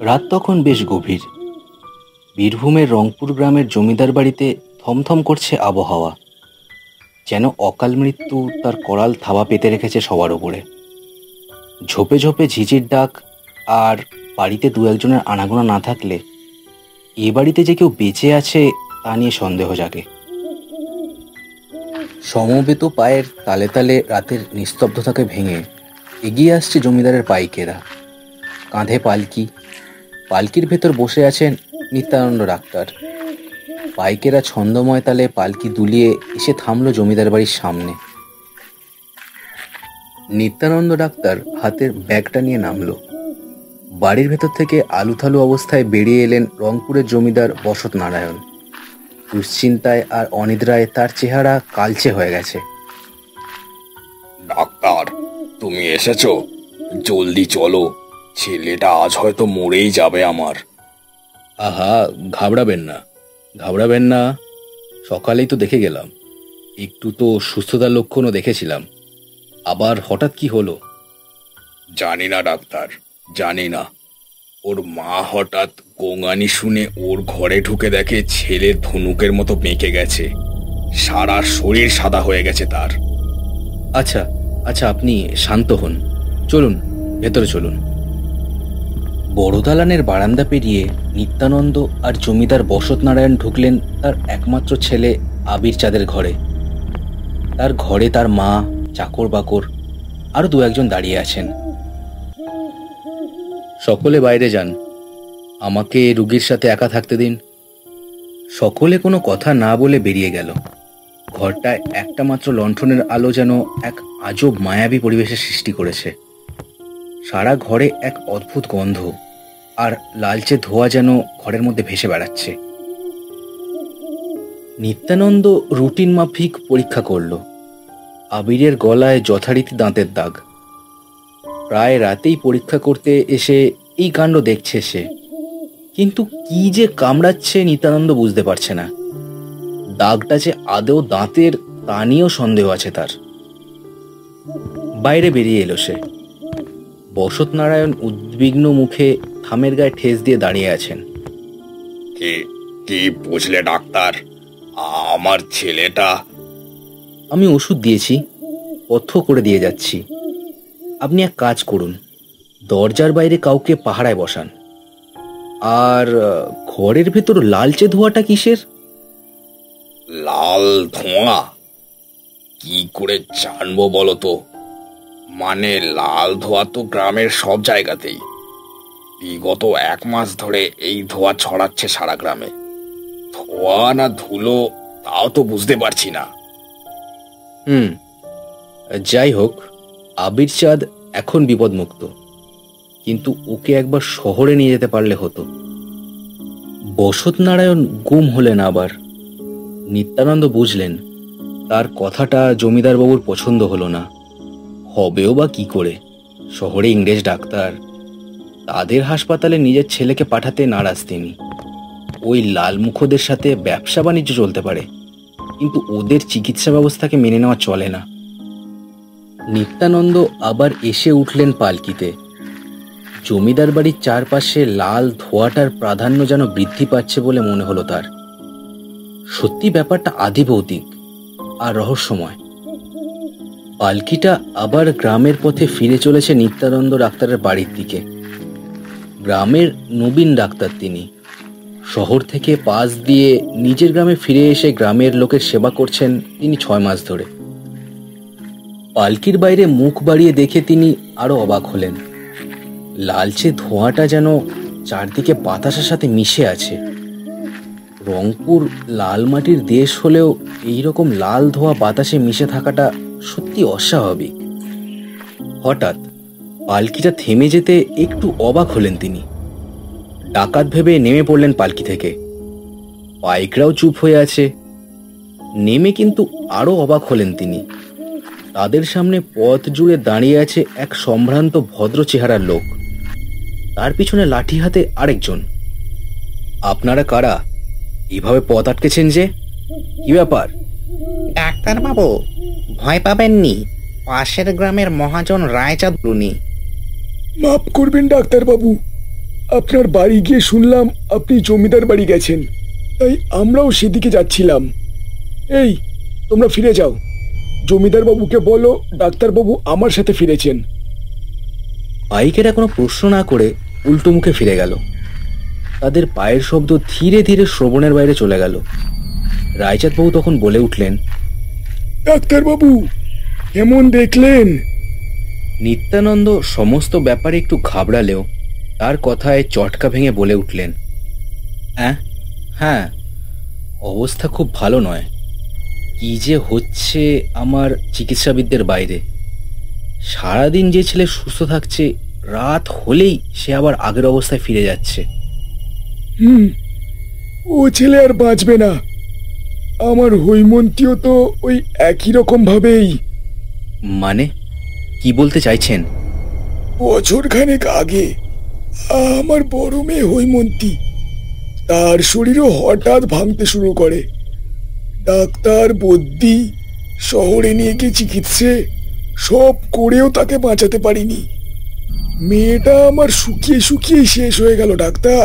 রাত তখন বেশ গভীর। বীরভূমের রংপুর গ্রামের জমিদার বাড়িতে থমথম করছে আবহাওয়া, যেন অকাল মৃত্যু তার করাল থাবা পেতে রেখেছে সবার ওপরে। ঝোপে ঝোপে ঝিঝির ডাক, আর বাড়িতে দু একজনের আনাগোনা না থাকলে এ বাড়িতে যে কেউ বেঁচে আছে তা নিয়ে সন্দেহ জাগে। সমবেত পায়ের তালে তালে রাতের নিস্তব্ধতাকে ভেঙে এগিয়ে আসছে জমিদারের পাইকেরা। কাঁধে পালকি, পালকির ভেতর বসে আছেন নিত্যানন্দ ডাক্তার। পাইকেরা ছন্দময় তালে পালকি দুলিয়ে এসে থামল জমিদার বাড়ির সামনে। নিত্যানন্দ ডাক্তার হাতের ব্যাগটা নিয়ে নামলো। বাড়ির ভেতর থেকে আলুথালু অবস্থায় বেরিয়ে এলেন রংপুরের জমিদার বসত নারায়ণ। দুশ্চিন্তায় আর অনিদ্রায় তার চেহারা কালচে হয়ে গেছে। ডাক্তার, তুমি এসেছো? জলদি চলো, ছেলেটা আজ হয়তো মরেই যাবে আমার। আহা, ঘাবড়াবেন না, ঘাবড়াবেন না। সকালেই তো দেখে গেলাম, একটু তো সুস্থতার লক্ষণও দেখেছিলাম। আবার হঠাৎ কি হলো? জানি না ডাক্তার, জানি না। ওর মা হঠাৎ গোঙানি শুনে ওর ঘরে ঢুকে দেখে ছেলে ধনুকের মতো বেঁকে গেছে, সারা শরীর সাদা হয়ে গেছে তার। আচ্ছা আচ্ছা, আপনি শান্ত হন, চলুন ভেতরে চলুন। বড় দালানের বারান্দা পেরিয়ে নিত্যানন্দ আর জমিদার বসত নারায়ণ ঢুকলেন তার একমাত্র ছেলে আবির চাঁদের ঘরে। তার ঘরে তার মা, চাকর বাকর আরো দু একজন দাঁড়িয়ে আছেন। সকলে বাইরে যান, আমাকে রুগীর সাথে একা থাকতে দিন। সকলে কোনো কথা না বলে বেরিয়ে গেল। ঘরটায় একটা মাত্র লণ্ঠনের আলো যেন এক আজব মায়াবী পরিবেশের সৃষ্টি করেছে। সারা ঘরে এক অদ্ভুত গন্ধ আর লালচে ধোঁয়া যেন ঘরের মধ্যে ভেসে বেড়াচ্ছে। নিত্যানন্দ রুটিন মাফিক পরীক্ষা করল। আবিরের গলায় যথারীতি দাঁতের দাগ। প্রায় রাতেই পরীক্ষা করতে এসে এই কাণ্ড দেখছে সে, কিন্তু কি যে কামড়াচ্ছে নিত্যানন্দ বুঝতে পারছে না। দাগটা যে আদৌ দাঁতের তা নিয়েও সন্দেহ আছে তার। বাইরে বেরিয়ে এলো সে। বসত নারায়ণ উদ্বিগ্ন মুখে থামের গায়ে ঠেস দিয়ে দাঁড়িয়ে আছেন। কি কি বুঝলে ডাক্তার? আমার ছেলেটা। আমি ওষুধ দিয়েছি, পথ্য করে দিয়ে যাচ্ছি। আপনি এক কাজ করুন, দরজার বাইরে কাউকে পাহারায় বসান। আর ঘরের ভেতর লালচে ধোঁয়াটা কিসের? লাল ধোঁয়া? কি করে জানবো বলো তো? মানে লাল ধোঁয়া তো গ্রামের সব জায়গাতেই। বিগত 1 মাস ধরে এই ধোঁয়া ছড়াচ্ছে সারা গ্রামে। ধোঁয়া না ধুলো তাও তো বুঝতে পারছি না। যাই হোক, আবির চাঁদ এখন বিপদমুক্ত, কিন্তু ওকে একবার শহরে নিয়ে যেতে পারলে হতো। বসত নারায়ণ গুম হলেন আবার। নিত্যানন্দ বুঝলেন তার কথাটা জমিদার বাবুর পছন্দ হলো না। হবেও বা কি করে? শহরে ইংরেজ ডাক্তার, তাদের হাসপাতালে নিজের ছেলেকে পাঠাতে নারাজ তিনি। ওই লালমুখদের সাথে ব্যবসা বাণিজ্য চলতে পারে, কিন্তু ওদের চিকিৎসা ব্যবস্থাকে মেনে নেওয়া চলে না। নিত্যানন্দ আবার এসে উঠলেন পালকিতে। জমিদার বাড়ির চারপাশে লাল ধোঁয়াটার প্রাধান্য যেন বৃদ্ধি পাচ্ছে বলে মনে হলো তার। সত্যি ব্যাপারটা আদিভৌতিক আর রহস্যময়। পালকিটা আবার গ্রামের পথে ফিরে চলেছে নিত্যানন্দ ডাক্তারের বাড়ির দিকে। গ্রামের নবীন ডাক্তার তিনি। শহর থেকে পাশ দিয়ে নিজের গ্রামে ফিরে এসে গ্রামের লোকের সেবা করছেন তিনি 6 মাস ধরে। পালকির বাইরে মুখ বাড়িয়ে দেখে তিনি আরো অবাক হলেন। লালচে ধোঁয়াটা যেন চারদিকে বাতাসের সাথে মিশে আছে। রংপুর লাল মাটির দেশ হলেও এইরকম লাল ধোঁয়া বাতাসে মিশে থাকাটা সত্যি অস্বাভাবিক। হঠাৎ পালকিটা থেমে যেতে একটু অবাক হলেন তিনি। ডাকাত ভেবে নেমে পড়লেন পালকি থেকে। পাইকরাও চুপ হয়ে আছে। নেমে কিন্তু আরো অবাক হলেন তিনি। তাদের সামনে পথ জুড়ে দাঁড়িয়ে আছে এক সম্ভ্রান্ত ভদ্র চেহারার লোক, তার পিছনে লাঠি হাতে আরেকজন। আপনারা কারা? এভাবে পথ আটকেছেন যে, কি ব্যাপার? ডাক্তার বাবু, ভয় পাবেননি, পাশের গ্রামের মহাজন রায়চাঁদ উনি। মাফ করবেন ডাক্তার বাবু, আপনার বাড়ি গিয়ে শুনলাম আপনি জমিদার বাড়ি গেছেন, তাই আমরাও সেদিকে যাচ্ছিলাম। এই, তোমরা ফিরে যাও। জমিদার বাবুকে বলো ডাক্তারবাবু আমার সাথে ফিরেছেন। পাইকেরা কোনো প্রশ্ন না করে উল্টো মুখে ফিরে গেল। তাদের পায়ের শব্দ ধীরে ধীরে শ্রবণের বাইরে চলে গেল। রায়চাঁদবাবু তখন বলে উঠলেন, ডাক্তারবাবু, কেমন দেখলেন? নিত্যানন্দ সমস্ত ব্যাপারে একটু ঘাবড়ালেও তার কথায় চটকা ভেঙে বলে উঠলেন, হ্যাঁ, অবস্থা খুব ভালো নয়। কি যে হচ্ছে আমার চিকিৎসাবিদদের বাইরে। সারাদিন যে ছেলে সুস্থ থাকছে, রাত হলেই সে আবার আগের অবস্থায় ফিরে যাচ্ছে। ও ছেলে আর বাঁচবে না। আমার হৈমন্তীও তো ওই একই রকম ভাবেই। মানে কি বলতে চাইছেন? বছরখানেক আগে আমার বড় মেয়ে হৈমন্তী, তার শরীরও হঠাৎ ভাঙতে শুরু করে। ডাক্তার বদ্যি শহরে নিয়ে গিয়ে চিকিৎসে সব করেও তাকে বাঁচাতে পারিনি। মেয়েটা আমার শুকিয়ে শুকিয়ে শেষ হয়ে গেল ডাক্তার।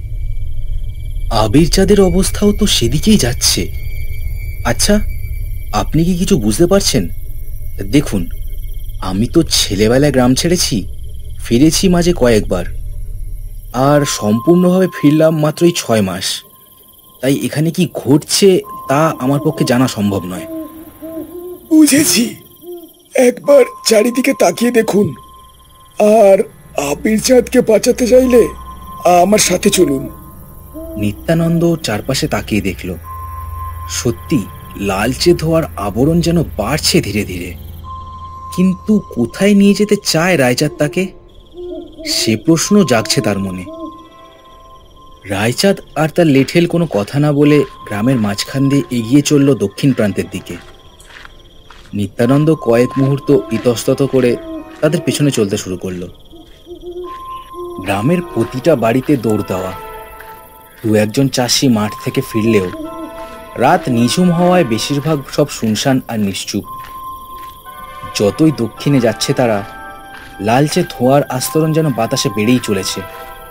আবির চাঁদের অবস্থাও তো সেদিকেই যাচ্ছে। আচ্ছা, আপনি কি কিছু বুঝতে পারছেন? দেখুন, আমি তো ছেলেবেলায় গ্রাম ছেড়েছি, ফিরেছি মাঝে কয়েকবার, আর সম্পূর্ণভাবে ফিরলাম মাত্রই 6 মাস। তাই এখানে কি ঘটছে তা আমার পক্ষে জানা সম্ভব নয়। বুঝেছি, একবার চারিদিকে তাকিয়ে দেখুন। আর আবির চাঁদকে বাঁচাতে চাইলে আমার সাথে চলুন। নিত্যানন্দ চারপাশে তাকিয়ে দেখল। সত্যি লালচে ধোয়ার আবরণ যেন বাড়ছে ধীরে ধীরে। কিন্তু কোথায় নিয়ে যেতে চায় রায়চাঁদ তাকে, সে প্রশ্ন জাগছে তার মনে। রায়চাঁদ আর তার লেঠেল কোনো কথা না বলে গ্রামের মাঝখান দিয়ে এগিয়ে চলল দক্ষিণ প্রান্তের দিকে। নিত্যানন্দ কয়েক মুহূর্ত ইতস্তত করে তাদের পেছনে চলতে শুরু করল। গ্রামের প্রতিটা বাড়িতে দৌড় দেওয়া। 2-1জন চাষি মাঠ থেকে ফিরলেও রাত নিঝুম হওয়ায় বেশিরভাগ সব শুনশান আর নিশ্চুপ। যতই দক্ষিণে যাচ্ছে তারা, লালচে ধোঁয়ার আস্তরণ যেন বাতাসে বেড়েই চলেছে।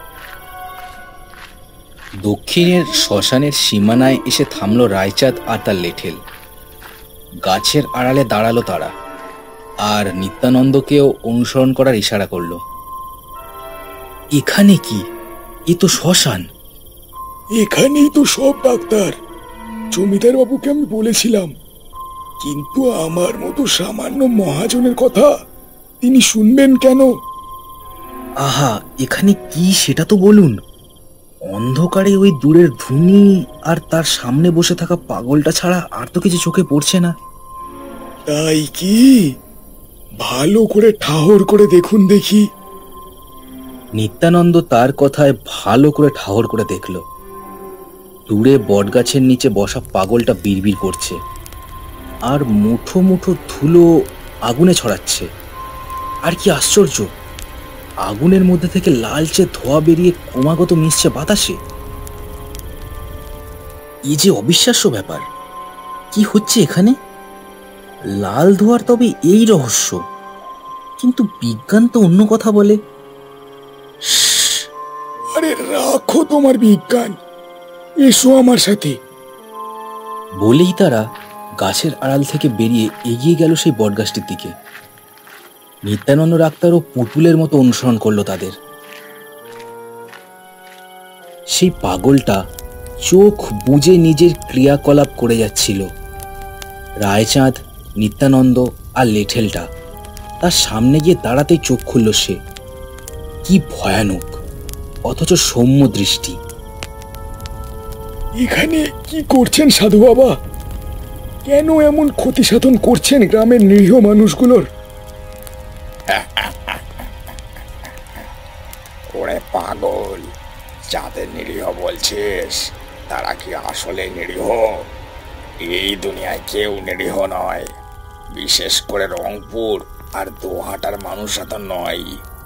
দক্ষিণের শ্মশানের সীমানায় এসে থামল রায়চাঁদ আর তার লেঠেল। গাছের আড়ালে দাঁড়ালো তারা, আর নিত্যানন্দকেও অনুসরণ করার ইশারা করল। এখানে কি? এ তো শ্মশান। এখানেই তো সব ডাক্তার। জমিদার বাবুকে আমি বলেছিলাম, কিন্তু আমার মতো সামান্য মহাজনের কথা তিনি শুনবেন কেন? আহা, এখানে কি সেটা তো বলুন। অন্ধকারে ওই দূরের ধুনি আর তার সামনে বসে থাকা পাগলটা ছাড়া আর তো কিছু চোখে পড়ছে না। তাই কি? ভালো করে ঠাহর করে দেখুন দেখি। নিত্যানন্দ তার কথায় ভালো করে ঠাহর করে দেখল। দূরে বটগাছের নিচে বসা পাগলটা বিড়বিড় করছে, আর মুঠো মুঠো ধুলো আগুনে ছড়াচ্ছে। আর কি আশ্চর্য, আগুনের মধ্যে থেকে লালচে ধোঁয়া বেরিয়ে ক্রমাগত মিশছে বাতাসে। এই যে অবিশ্বাস্য ব্যাপার! কি হচ্ছে এখানে? লাল ধোঁয়ার তবে এই রহস্য, কিন্তু বিজ্ঞান তো অন্য কথা বলে। আরে রাখো তোমার বিজ্ঞান, এসো আমার সাথে। বলেই তারা গাছের আড়াল থেকে বেরিয়ে এগিয়ে গেল সেই বটগাছটির দিকে। নিত্যানন্দ ডাক্তারও পুতুলের মতো অনুসরণ করলো তাদের। সেই পাগলটা চোখ বুজে নিজের ক্রিয়াকলাপ করে যাচ্ছিল। রায়চাঁদ, নিত্যানন্দ আর লেঠেলটা তার সামনে গিয়ে দাঁড়াতেই চোখ খুলল সে। কি ভয়ানক অথচ সৌম্য দৃষ্টি! এখানে কি করছেন সাধু বাবা? কেন এমন ক্ষতি সাধন করছেন গ্রামের নিরীহ মানুষগুলোর? ওরে পাগল, যাদের নিরীহ বলছিস তারা কি আসলে নিরীহ? এই দুনিয়ায় কেউ নিরীহ নয়, বিশেষ করে রংপুর আর দোহাটার মানুষরা তো নয়।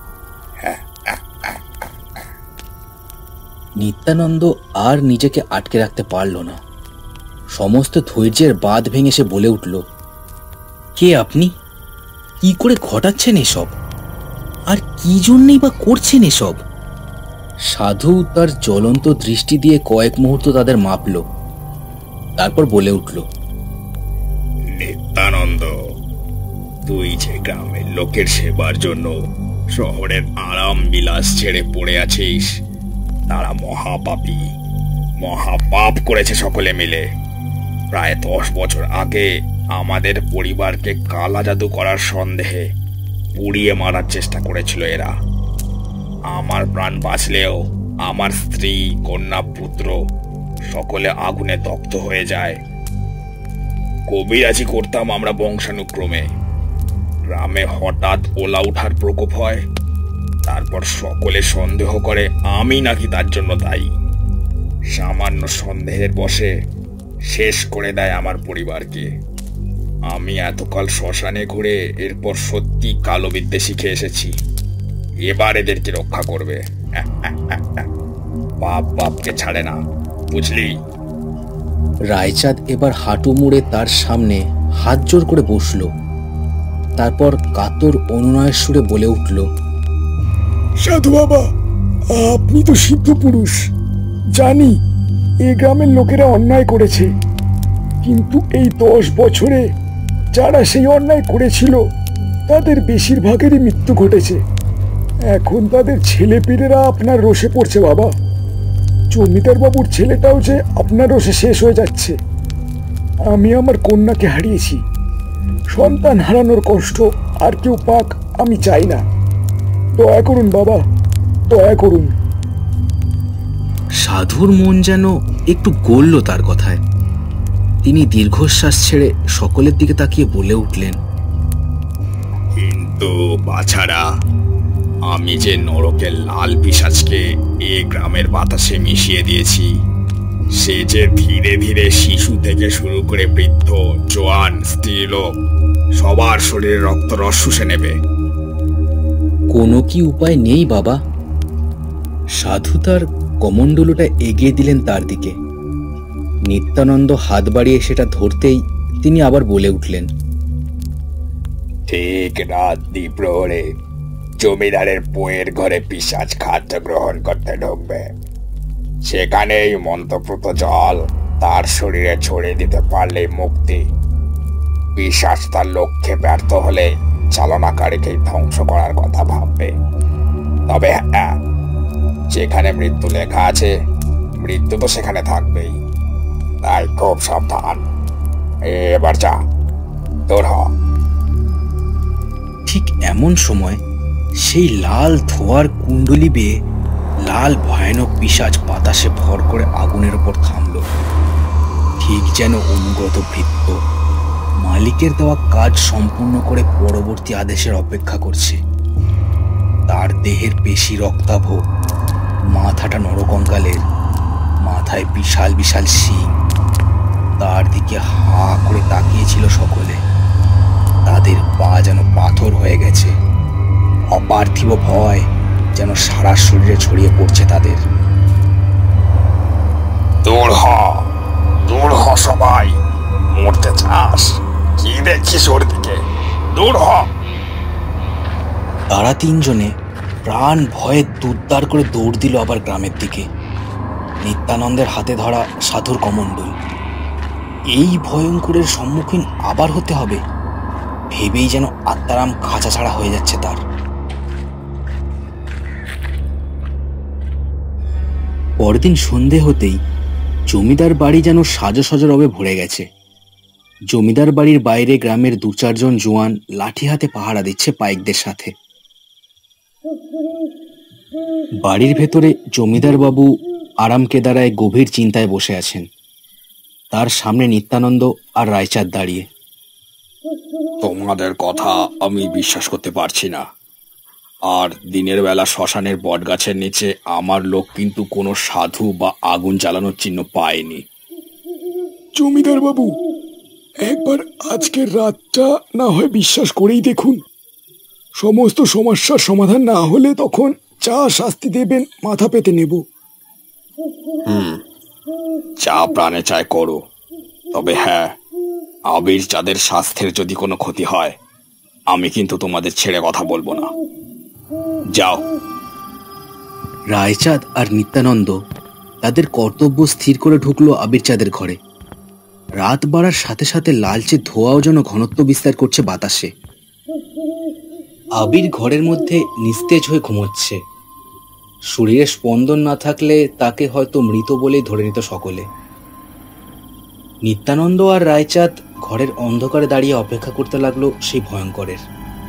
নিত্যানন্দ আর নিজেকে আটকে রাখতে পারল না। সমস্ত ধৈর্যের বাঁধ ভেঙে সে বলে উঠল, কে আপনি? কি করে ঘটাচ্ছেন এসব? আর কি জন্যই বা করছেন এসব? সাধু তার জ্বলন্ত দৃষ্টি দিয়ে কয়েক মুহূর্ত তাদের মাপল, তারপর বলে উঠল, নিত্যানন্দ, তুই যে গ্রামের লোকের সেবার জন্য শহরের আরাম বিলাস ছেড়ে পড়ে আছিস, তারা মহাপাপী, মহাপাপ করেছে সকলে মিলে। প্রায় 10 বছর আগে আমাদের পরিবারকে কালা জাদু করার সন্দেহে পুড়িয়ে মারার চেষ্টা করেছিল এরা। আমার প্রাণ বাঁচলেও আমার স্ত্রী, কন্যা, পুত্র সকলে আগুনে দগ্ধ হয়ে যায়। কবিরাজি করতাম আমরা বংশানুক্রমে। গ্রামে হঠাৎ ওলা উঠার প্রকোপ হয়, তারপর সকলে সন্দেহ করে আমি নাকি তার জন্য দায়ী। সামান্য সন্দেহের বশে শেষ করে দেয় আমার পরিবারকে। আমি এতকাল শ্মশানে ঘুরে এরপর সত্যি কালো বিদ্যে শিখে এসেছি। এবার এদেরকে রক্ষা করবে। বাপ বাপকে ছাড়ে না, বুঝলি? রায়চাঁদ এবার হাঁটু মুড়ে তার সামনে হাত জোর করে বসল, তারপর কাতর অনুনয়ের সুরে বলে উঠল, সাধু বাবা, আপনি তো সিদ্ধ পুরুষ, জানি এ গ্রামের লোকেরা অন্যায় করেছে, কিন্তু এই 10 বছরে যারা সেই অন্যায় করেছিল তাদের বেশিরভাগেরই মৃত্যু ঘটেছে। এখন তাদের ছেলেপিলেরা আপনার রোষে পড়ছে বাবা। জমিদার বাবুর ছেলেটাও যে আপনার রোষে শেষ হয়ে যাচ্ছে। আমি আমার কন্যাকে হারিয়েছি, সন্তান হারানোর কষ্ট আর কেউ পাক আমি চাই না। দয়া করুন বাবা, দয়া করুন। সাধুর মন যেন একটু গলল তার কথায়। তিনি দীর্ঘশ্বাস ছেড়ে সকলের দিকে তাকিয়ে বলে উঠলেন, কিন্তু বাছারা, আমি যে নরকের লাল পিশাচকে এই গ্রামের বাতাসে মিশিয়ে দিয়েছি, সে যে ধীরে ধীরে শিশু থেকে শুরু করে বৃদ্ধ, জোয়ান, স্ত্রীলোক সবার শরীরে রক্ত রস শুষে নেবে। কোনো কি উপায় নেই বাবা? সাধু তার কমণ্ডলুটা এগিয়ে দিলেন তার দিকে। নিত্যানন্দ হাত বাড়িয়ে সেটা ধরতেই তিনি আবার বলে উঠলেন, ঠিক রাত দ্বিপ্রহরে জমিদারের বইয়ের ঘরে পিশাচ খাদ্য গ্রহণ করতে ঢুকবে। সেখানেই মন্ত্রপ্রত জল তার শরীরে ছড়িয়ে দিতে পারলেই মুক্তি। পিশাচ তার লক্ষ্যে ব্যর্থ হলে চালনাকারীকে ধ্বংস করার কথা ভাববে। তবে হ্যাঁ, যেখানে মৃত্যু লেখা আছে, মৃত্যু তো সেখানে থাকবেই। তাই খুব সাবধান। এবার যা, তোর হ। ঠিক এমন সময় সেই লাল ধোয়ার কুণ্ডলি বেয়ে লাল ভয়ানক পিশাচ বাতাসে ভর করে আগুনের ওপর থামল, ঠিক যেন অনুগত ভৃত্য মালিকের দেওয়া কাজ সম্পূর্ণ করে পরবর্তী আদেশের অপেক্ষা করছে। তার দেহের পেশি রক্তাভ, মাথাটা নরকঙ্কালের, মাথায় বিশাল বিশাল শিং। তার দিকে হাঁ করে তাকিয়েছিল সকলে। তাদের পা যেন পাথর হয়ে গেছে। অপার্থিব ভয় যেন সারা শরীরে ছড়িয়ে পড়ছে তাদের। দূর হ, দূর হ সবাই। মরতে চাস? কি দেখছিস ওর দিকে? দূর হ। তারা তিনজনে প্রাণ ভয়ে দুদ্দার করে দৌড় দিল আবার গ্রামের দিকে। নিত্যানন্দের হাতে ধরা সাধুর কমণ্ডল। এই ভয়ঙ্করের সম্মুখীন আবার হতে হবে ভেবেই যেন আত্মারাম খাঁচা ছাড়া হয়ে যাচ্ছে তার। পরদিন সন্ধে হতেই জমিদার বাড়ি যেন সাজো সাজো রবে ভরে গেছে। জমিদার বাড়ির বাইরে গ্রামের 2-4 জোয়ান লাঠি হাতে পাহারা দিচ্ছে পাইকদের সাথে। বাড়ির ভেতরে জমিদার বাবু আরাম কেদারায় গভীর চিন্তায় বসে আছেন। তার সামনে নিত্যানন্দ আর রায়চাঁদ দাঁড়িয়ে। তোমাদের কথা আমি বিশ্বাস করতে পারছি না। আর দিনের বেলা শ্মশানের বটগাছের নিচে আমার লোক কিন্তু কোনো সাধু বা আগুন জ্বালানোর চিহ্ন পায়নি। জমিদার বাবু, একবার আজকের রাতটা না হয় বিশ্বাস করেই দেখুন। সমস্ত সমস্যার সমাধান না হলে তখন যা শাস্তি দেবেন মাথা পেতে নেব। যা প্রাণে চায় করো, তবে হ্যাঁ, আবির যাদের স্বাস্থ্যের যদি কোনো ক্ষতি হয়, আমি কিন্তু তোমাদের ছেড়ে কথা বলবো না। যাও। রায়চাঁদ আর নিত্যানন্দ তাদের কর্তব্য স্থির করে ঢুকলো আবির চাঁদের ঘরে। রাত বাড়ার সাথে সাথে লালচে ধোঁয়াও যেন ঘনত্ব বিস্তার করছে বাতাসে। আবির ঘরের মধ্যে নিস্তেজ হয়ে ঘুমোচ্ছে। শরীরে স্পন্দন না থাকলে তাকে হয়তো মৃত বলেই ধরে নিত সকলে। নিত্যানন্দ আর রায়চাঁদ ঘরের অন্ধকারে দাঁড়িয়ে অপেক্ষা করতে লাগলো সেই ভয়ঙ্করের।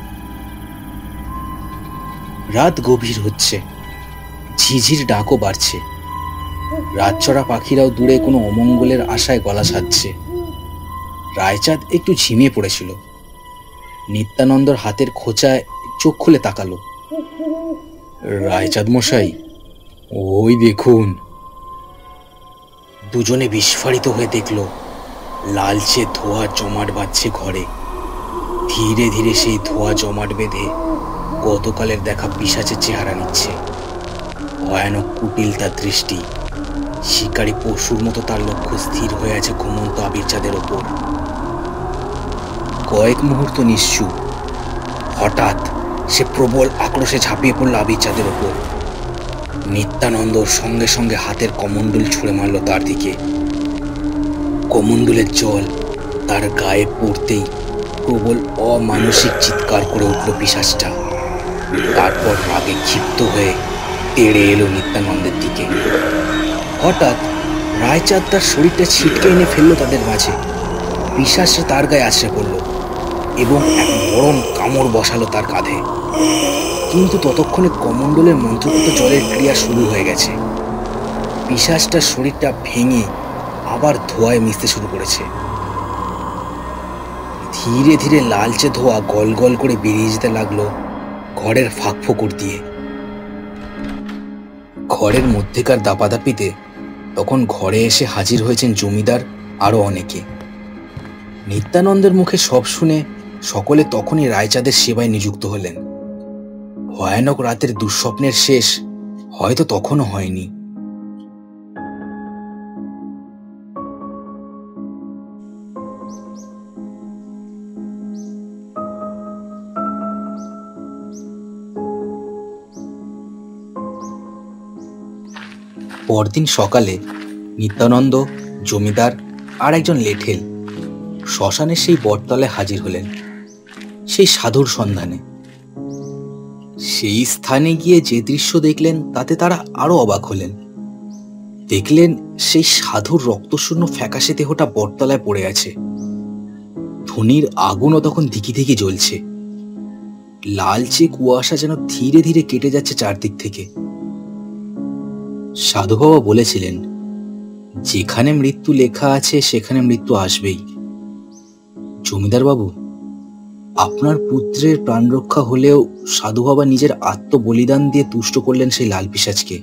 রাত গভীর হচ্ছে, ঝিঝির ডাকও বাড়ছে। রাতচরা পাখিরাও দূরে কোনো অমঙ্গলের আশায় গলা সাজছে। রায়চাঁদ একটু ঝিমিয়ে পড়েছিল। নিত্যানন্দর হাতের খোঁচায় চোখ খুলে তাকালো। রায়চাঁদ মশাই, ওই দেখুন। দুজনে বিস্ফারিত হয়ে দেখল লালচে ধোঁয়া জমাট বাঁধছে ঘরে। ধীরে ধীরে সেই ধোঁয়া জমাট বেঁধে গতকালের দেখা পিশাচের চেহারা নিচ্ছে। ভয়ানক কুটিল তার দৃষ্টি। শিকারী পশুর মতো তার লক্ষ্য স্থির হয়ে আছে ঘুমন্ত আবির চাঁদের ওপর। কয়েক মুহূর্ত নিশ্চুপ। হঠাৎ সে প্রবল আক্রোশে ঝাঁপিয়ে পড়ল আবির চাঁদের ওপর। নিত্যানন্দর সঙ্গে সঙ্গে হাতের কমণ্ডল ছুঁড়ে মারল তার দিকে। কমণ্ডলের জল তার গায়ে পড়তেই প্রবল অমানসিক চিৎকার করে উঠল পিশাচটা। তারপর রাগে ক্ষিপ্ত হয়ে তেড়ে এলো নিত্যানন্দের দিকে। হঠাৎ রায়চাঁদ তার শরীরটা ছিটকে এনে ফেললো তাদের মাঝে। পিশাচটা তার গায়ে আছড়ে পড়ল এবং এক নরম কামড় বসালো তার কাঁধে। কিন্তু ততক্ষণে কমণ্ডলের মন্ত্রপুত জলের ক্রিয়া শুরু হয়ে গেছে। পিশাচটার শরীরটা ভেঙে আবার ধোঁয়ায় মিশতে শুরু করেছে। ধীরে ধীরে লালচে ধোঁয়া গল গল করে বেরিয়ে যেতে লাগলো ঘরের ফাঁক ফোকর দিয়ে। ঘরের মধ্যেকার দাপাদাপিতে তখন ঘরে এসে হাজির হয়েছেন জমিদার আরো অনেকে। নিত্যানন্দের মুখে সব শুনে সকলে তখনই রায়চাঁদের সেবায় নিযুক্ত হলেন। ভয়ানক রাতের দুঃস্বপ্নের শেষ হয়তো তখনও হয়নি। পরদিন সকালে নিত্যানন্দ, জমিদার আর একজন লেঠেল শ্মশানের সেই বটতলায় হাজির হলেন সেই সাধুর সন্ধানে। সেই স্থানে গিয়ে যে দৃশ্য দেখলেন তাতে তারা আরো অবাক হলেন। দেখলেন সেই সাধুর রক্তশূন্য ফ্যাকাশে দেহটা বটতলায় পড়ে আছে। ধনির আগুনও তখন ধিকি ধিকি জ্বলছে। লালচে কুয়াশা যেন ধীরে ধীরে কেটে যাচ্ছে চারদিক থেকে। সাধু বাবা বলেছিলেন, যেখানে মৃত্যু লেখা আছে সেখানে মৃত্যু আসবেই। জমিদার বাবু, আপনার পুত্রের প্রাণ রক্ষা হলেও সাধু বাবা নিজের আত্মবলিদান দিয়ে তুষ্ট করলেন সেই লাল পিশাচকে।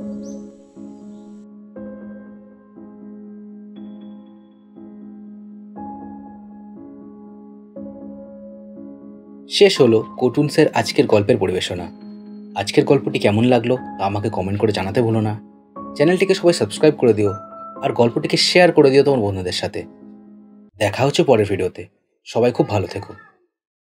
শেষ হলো কটুন্সের আজকের গল্পের পরিবেশনা। আজকের গল্পটি কেমন লাগলো তা আমাকে কমেন্ট করে জানাতে ভুলো না। চ্যানেলটিকে সবাই সাবস্ক্রাইব করে দিও আর গল্পটিকে শেয়ার করে দিও তোমার বন্ধুদের সাথে। দেখা হচ্ছে পরের ভিডিওতে। সবাই খুব ভালো থেকো।